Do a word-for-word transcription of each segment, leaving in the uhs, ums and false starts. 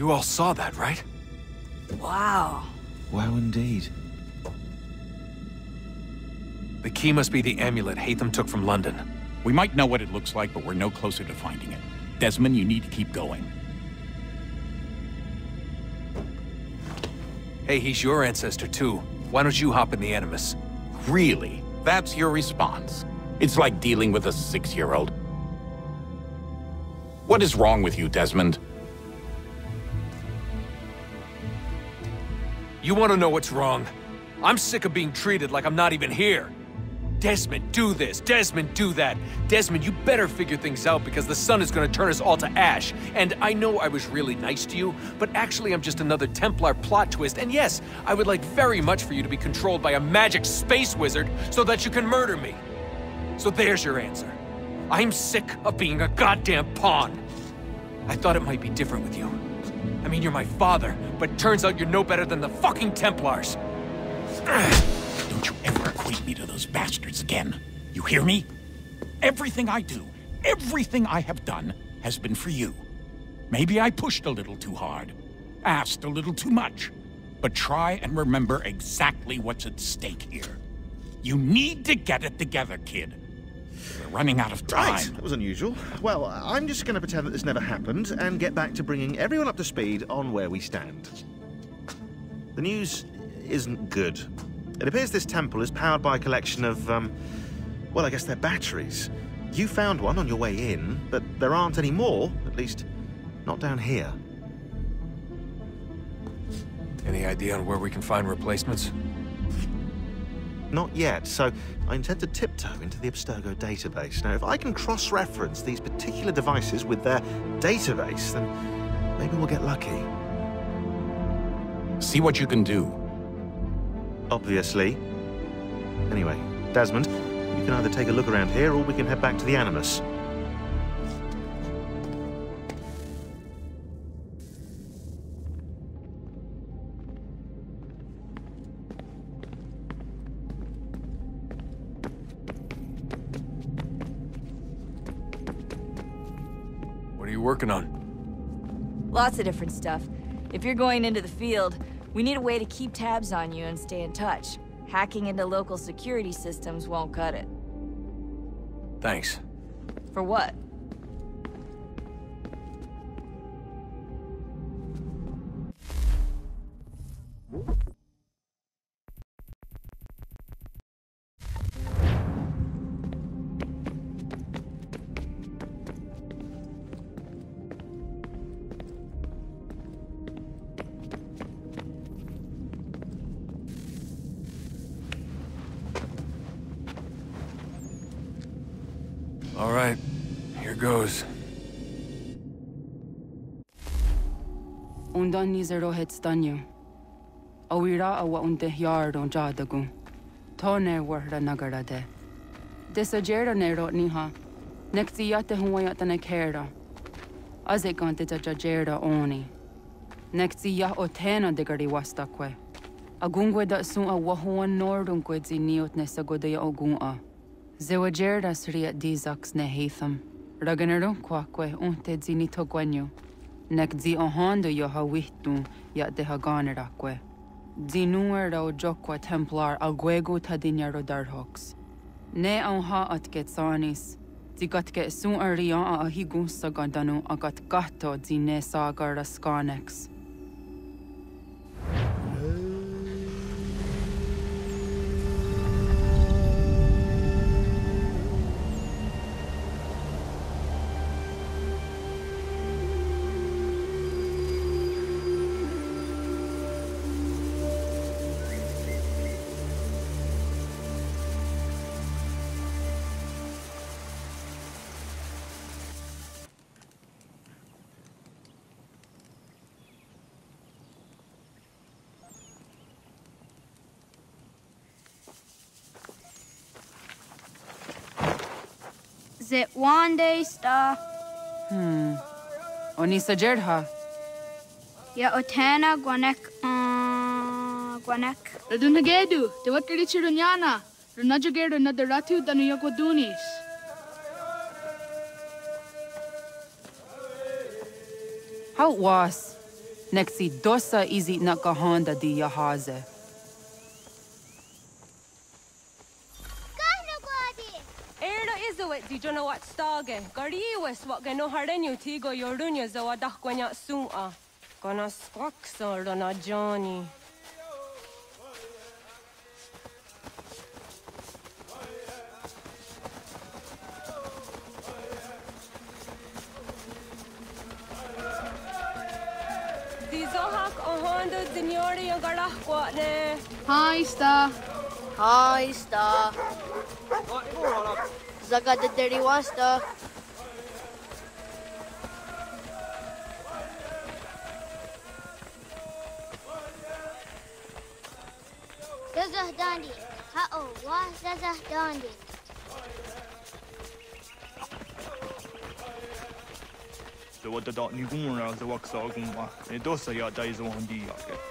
You all saw that, right? Wow. Wow, indeed. The key must be the amulet Haytham took from London. We might know what it looks like, but we're no closer to finding it. Desmond, you need to keep going. Hey, he's your ancestor too. Why don't you hop in the Animus? Really? That's your response? It's like dealing with a six-year-old. What is wrong with you, Desmond? You want to know what's wrong? I'm sick of being treated like I'm not even here. Desmond, do this. Desmond, do that. Desmond, you better figure things out because the sun is going to turn us all to ash. And I know I was really nice to you, but actually I'm just another Templar plot twist. And yes, I would like very much for you to be controlled by a magic space wizard so that you can murder me. So there's your answer. I'm sick of being a goddamn pawn. I thought it might be different with you. I mean, you're my father, but turns out you're no better than the fucking Templars. Don't you ever equate me to those bastards again. You hear me? Everything I do, everything I have done, has been for you. Maybe I pushed a little too hard, asked a little too much, but try and remember exactly what's at stake here. You need to get it together, kid. We're running out of time. Right, that was unusual. Well, I'm just going to pretend that this never happened and get back to bringing everyone up to speed on where we stand. The news isn't good. It appears this temple is powered by a collection of, um, well, I guess they're batteries. You found one on your way in, but there aren't any more, at least not down here. Any idea on where we can find replacements? Not yet, so I intend to tiptoe into the Abstergo database. Now, if I can cross-reference these particular devices with their database, then maybe we'll get lucky. See what you can do. Obviously. Anyway, Desmond, you can either take a look around here or we can head back to the Animus. What are you working on? Lots of different stuff. If you're going into the field, we need a way to keep tabs on you and stay in touch. Hacking into local security systems won't cut it. Thanks. For what? All right, here goes. Undan nizero het stanyo. Awira awa unde yard on jadagu. Toner warda nagara de. Desajera nero niha. Nektiyate huayata nekera. Azekante tajajera oni. Nektiya otena degari wastakwe. Agungwe da sun a wahuan nordungwe ziniot nesagodaya ogun'a. Zewajerda sriat dizax ne Haytham. Raganero kwakwe unte zini togwanyo. Nek zi ohando yo hawihtun yat de haganerakwe. Zinuer rao jokwa Templar agwego tadinya rodarhox. Ne onha at getsanis. Zigat get sun arian a higun sagandanu agat gato zine sagar raskanex. Zit one day star. Hmm. Onisa Jerdha. Ya otana gwanek uh gwanek. Radunagedu, the what Richirunyana, Runajagedu another Ratu than Yokodunis. How was? Nexi dosa izi nakahanda di yahaze. Erda izuit di jono wat stage. Gariwes wat gano hardenyu tigo yordunya zawa dakwanya suma. Gonna squaxor on a Johnny. Di zohak ohanda dinyori ang garah kwatne. Hi, Sta. Hi, Sta. Zaga de deri wasta. Zazah Dandi. Ha-oh, wah Zazah Dandi. The what the dot ni gumra the wax all gumwa. Ne dosa ya dai zo handi ya ke.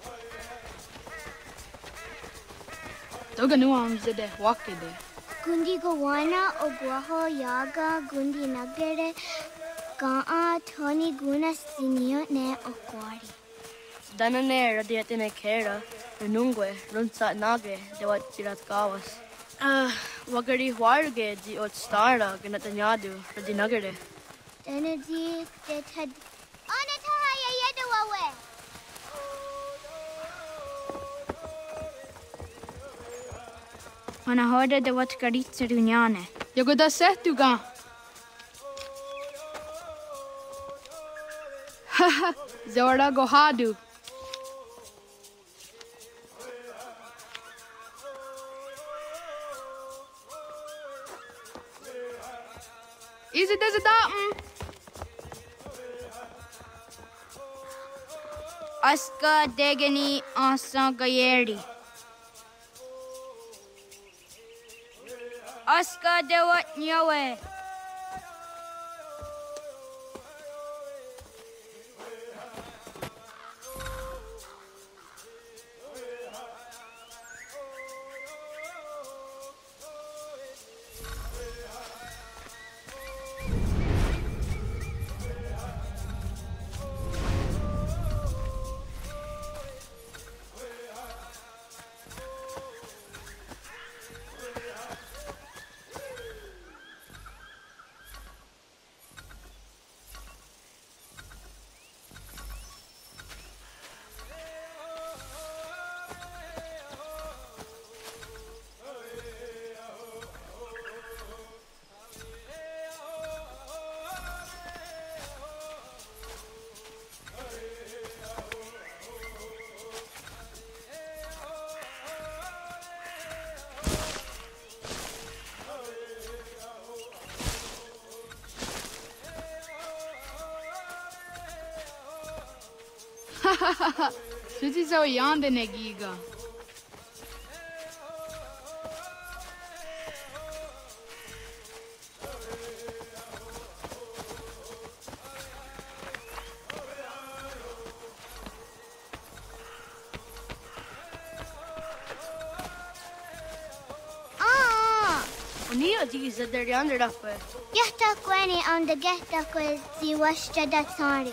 Toga nuam zede wakede. Gundi Gawana Oguaho Yaga Gundi Nagere Gaa Tony Guna Sinio Ne Okwari. Danane radiate me kera. Nungwe runsa nage de wat sirat kawas. Ah, wagari warge di ot stara ganatanyadu radi nagere. Energy that had Onataya Yedawawe. Ona hoda de wat karitsa dunyane. Yagoda setuga. Haha, Zora Gohadu. Is it as a datum? Aska Degani Asa Gayeri. Aska Dewat Nyawe. Suzi so yande negiga. Ah! Unio di zadari under up. Gehta Kweni on the Gehta Kwe Ziwashta Datsari.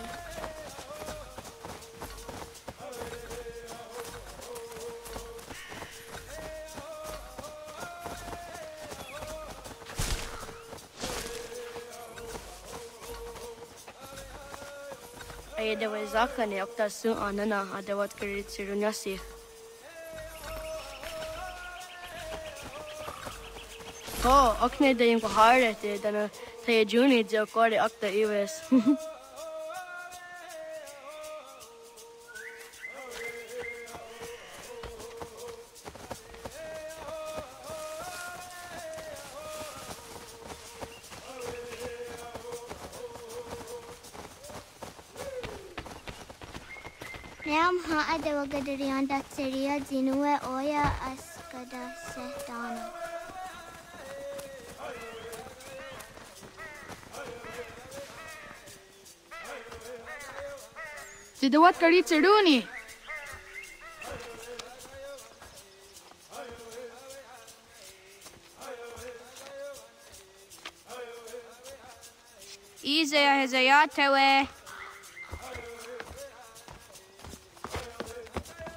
Ay dewa zaka ne okta su anana adawat karit sirunyasi. Oh, okne de yung kahare te dana tayo juni jo kore okta iwes. Nam ha adewa gadariyan Datsariya Zinue Oya Askada Sehtana. Zidawat karit siruni. Izaya Hezayatewe.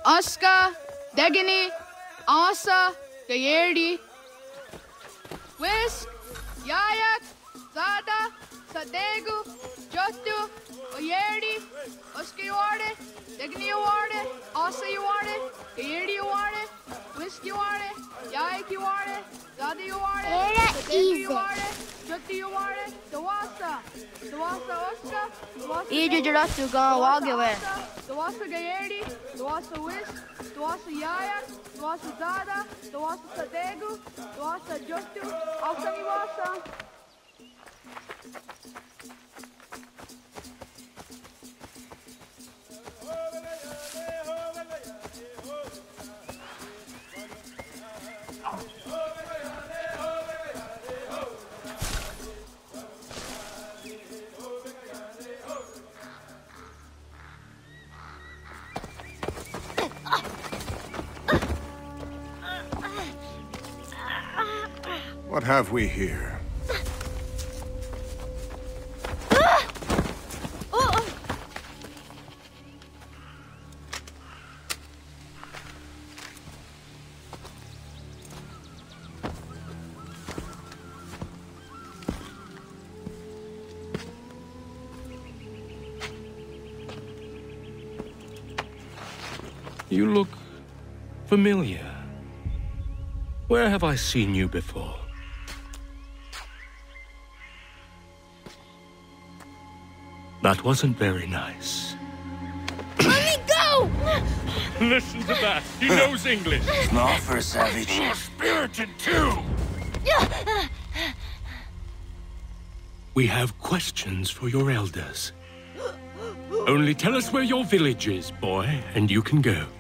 Aska, Degini, Asa, Gayerdi, Whisk, Yayak, Zada, Sadegu, Jotu, Oyerdi, Oska you want it, Degini you want it, Asa you want it, Gayerdi you want it, Whisk you want it, Yayak you want it, Zada you want it, Sadegu you want it, Jotu you want it, Dawasa, Dawasa Oska, Dawasa Idu Jaratu gone walk away. Dawasa Gayerdi, Dawasa Whisk, Dawasa Yayak, Dawasa Zada, Dawasa Sadegu, Dawasa Jotu, Asa Iwasa. What have we here? You look familiar. Where have I seen you before? That wasn't very nice. Let me go! Listen to that. He knows English. Small for a savage. More spirited, too. We have questions for your elders. Only tell us where your village is, boy, and you can go.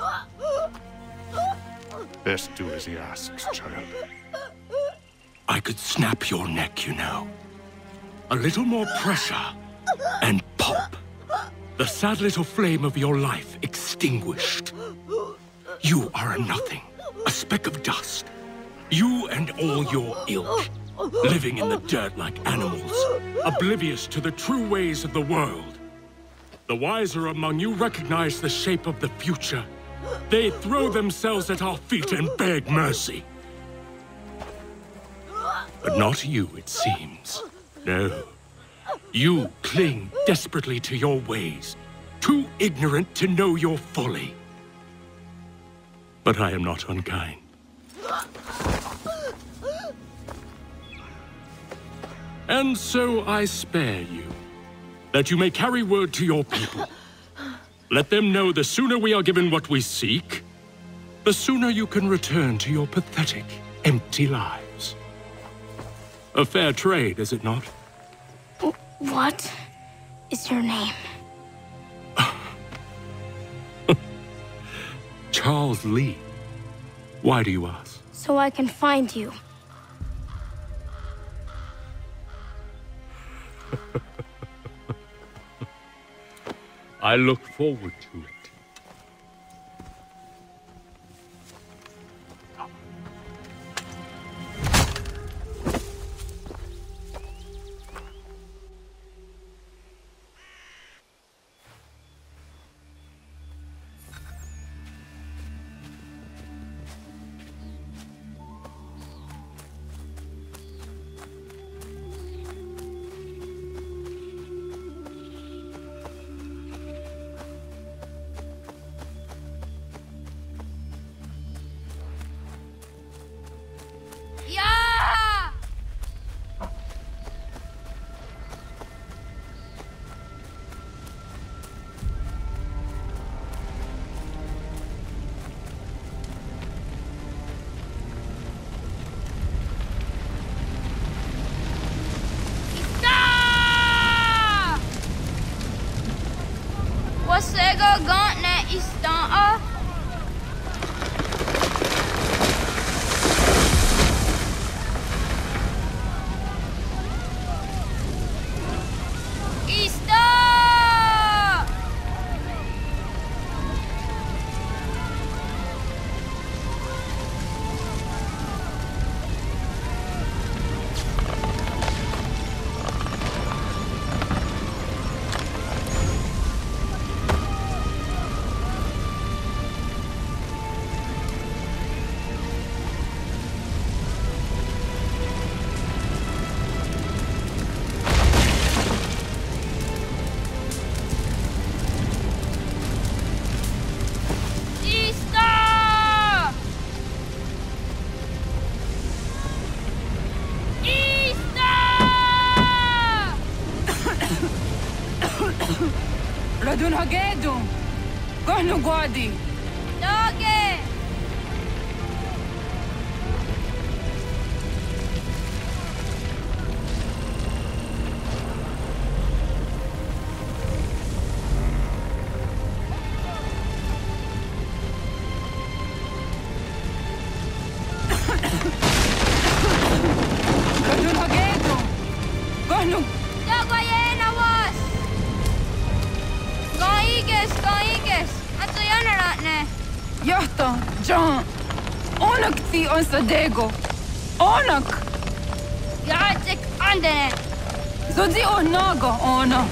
Best do as he asks, child. I could snap your neck, you know. A little more pressure, and pop. The sad little flame of your life extinguished. You are a nothing, a speck of dust. You and all your ilk, living in the dirt like animals, oblivious to the true ways of the world. The wiser among you recognize the shape of the future. They throw themselves at our feet and beg mercy. But not you, it seems. No. You cling desperately to your ways, too ignorant to know your folly. But I am not unkind. And so I spare you, that you may carry word to your people. Let them know the sooner we are given what we seek, the sooner you can return to your pathetic, empty lives. A fair trade, is it not? What is your name? Charles Lee. Why do you ask? So I can find you. I look forward to it. Wasego gauntlet istanta. Radun hagedu. Kohnu guadi. Doge! Radun hagedu. Kohnu. Dogoyena was! Kaiges, kaiges! Atso janaratne! Jahta, John. Onak ti on sadego. Onak. Jatsik andene! Zodzi onaga ona.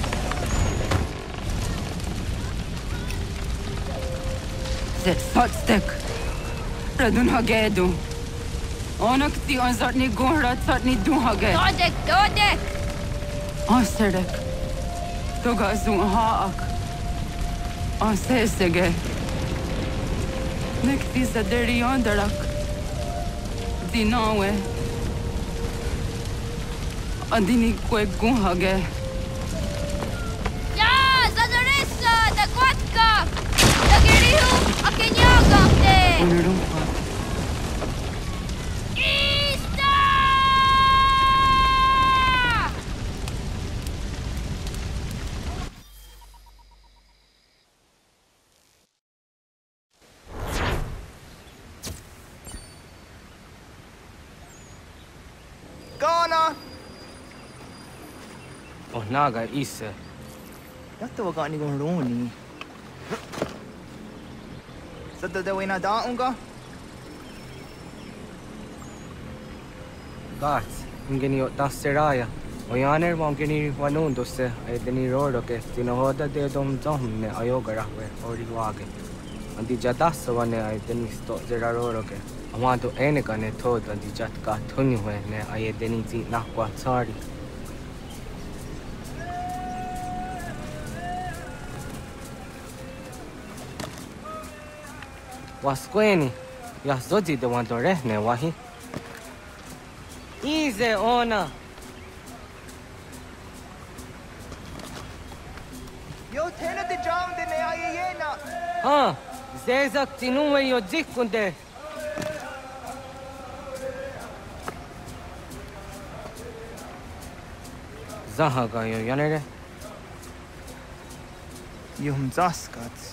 Zet satstek. Radun hagedu. Onak ti on zatni gunra zatni duhage. Dodek, dodek! Ansterdek. Toga zun haak. Ansesege. Nekti zaderi onderak. Dinawe. Andini kwe gunhage. Ja, zadarissa, da kwatka! Da girihu, akenyagakte! Onurumpa. Ista! Ghana! Oh, naga ise. Yatta wa gani gon roni. Sadda da wena da unga? Gats, ingeni o tasteraya. O yaner mo ingeni wanundo se ay deni roro ke tinohoda de dom dom ne ayoga rahwe ori wage. Andi jadasa wane ay deni sto zera roro ke. Amanto ene ka ne thod andi jat ka thuni hwe ne ay deni ti nakwa tsari. Wasqueni, ya zodi de wanto rehne wahi. Ize ona. Yo tena de jam de ne ayena. Ha, zezak tinuwe yo dikunde. Zahaga yo yanere. Yum zaskats.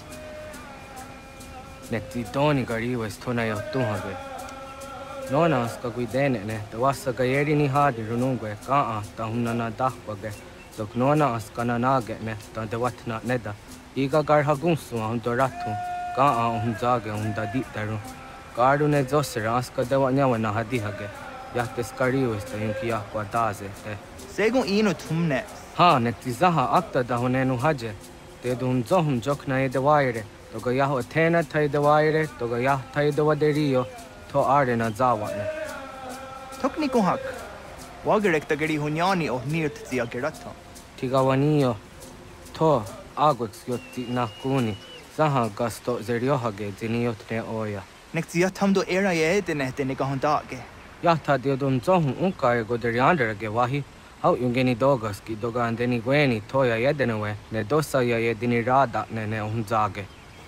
Nekti doni gari wes tona yo tuhage. Nona ska guidene ne, da wasa gayeri ni hadi runungwe ka a ta hunana dahwage. Dok nona askana nage ne, ta de watna neda. Iga gar hagunsu a hundo ratu, ka a hun zage hun da ditaru. Garu ne zosera aska de wanyawa na hadi hage. Yahtes gari wes ta yunki yakwa daze te. Segun ino tumne. Ha, nekti zaha akta da hunenu haje. Te dun zohum jokna e de waire. Toga yaho tena tai de waire, toga yah tai de waderio. To are na zawane. Tokni kuhak. Wagerek ta gari hunyani o nirt zia gerata. Tigawanio. To agots yotti na kuni. Zaha gasto zeriohage ziniotne oya. Nek zia tamdo era ye dene dene gahondage. Yahta diodun zohun unka e goderianderage wahi. Hau yungeni dogaski doga andeni gweni toya yedenewe. Ne dosa ya yedini rada ne ne unzage.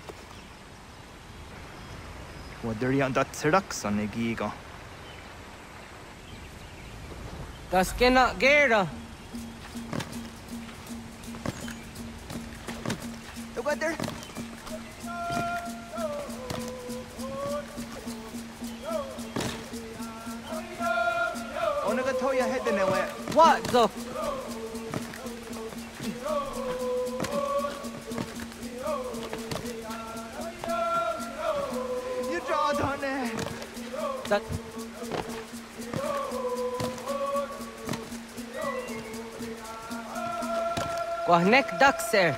Waderian dat seraksan e giga. Das kena gera. Together. Onaga toya hedenewe. What the? You draw on it. That. Quahnek daxer.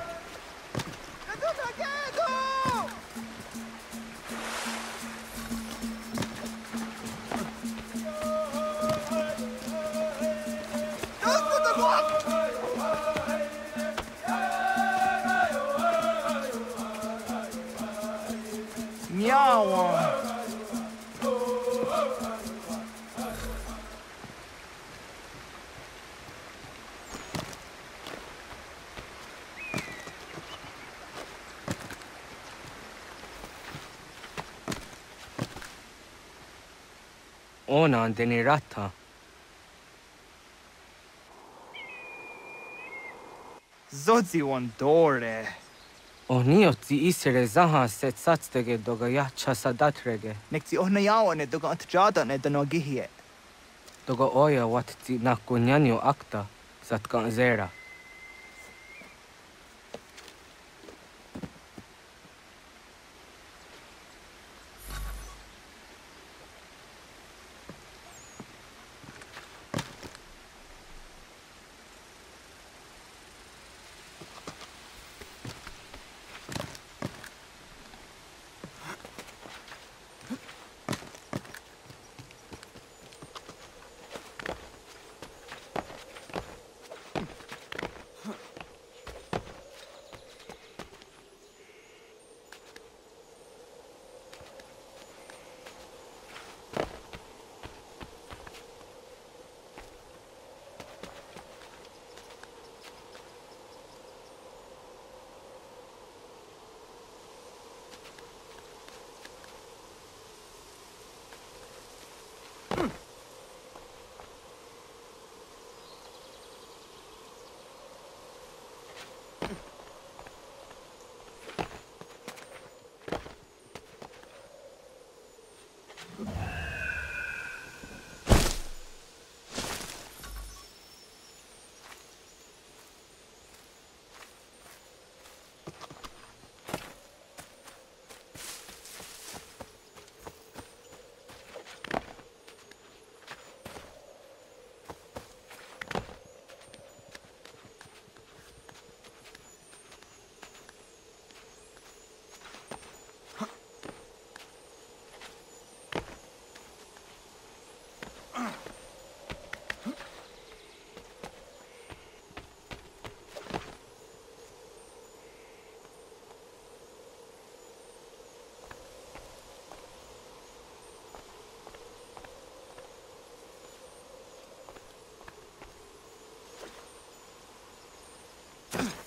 Miawa. ona deni rata. Zodzi one dore. Onio ti isere zaha set satstege doga yacha sadatrege. Nekti ohna yawane doga antjada ne dano gihie. Doga oya wat ti nakunyanyo akta satkan zera. Ugh.